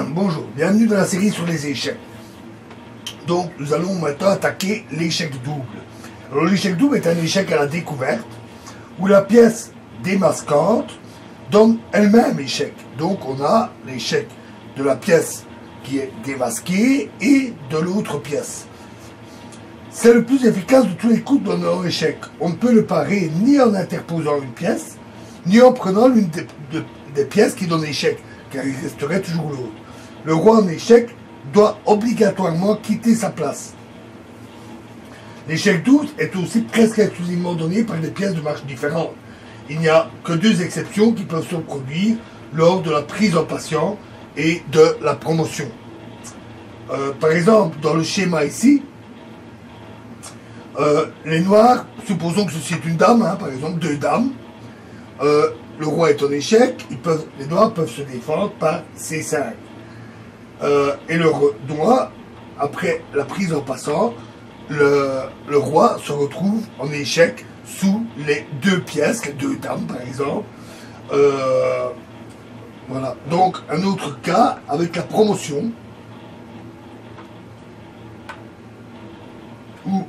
Bonjour, bienvenue dans la série sur les échecs. Donc nous allons maintenant attaquer l'échec double. Alors l'échec double est un échec à la découverte où la pièce démasquante donne elle-même échec. Donc on a l'échec de la pièce qui est démasquée et de l'autre pièce. C'est le plus efficace de tous les coups donnant échec. On ne peut le parer ni en interposant une pièce, ni en prenant l'une des pièces qui donne échec, car il resterait toujours l'autre. Le roi en échec doit obligatoirement quitter sa place. L'échec 12 est aussi presque exclusivement donné par des pièces de marche différentes. Il n'y a que deux exceptions qui peuvent se produire lors de la prise en patient et de la promotion. Par exemple, dans le schéma ici, les noirs, supposons que ceci est une dame, par exemple deux dames, le roi est en échec, les noirs peuvent se défendre par C5. Et le noir, après la prise en passant, le roi se retrouve en échec sous les deux pièces, les deux dames par exemple. Voilà. Donc un autre cas avec la promotion, où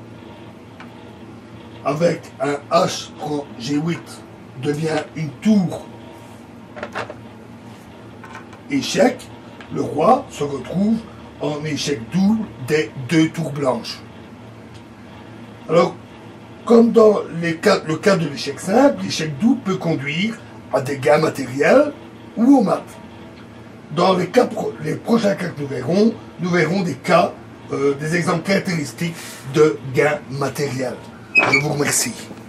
avec un H prend G8 devient une tour échec, le roi se retrouve en échec double des deux tours blanches. Alors, comme dans le cas de l'échec simple, l'échec double peut conduire à des gains matériels ou au mat. Dans les prochains cas que nous verrons des cas, des exemples caractéristiques de gains matériels. Je vous remercie.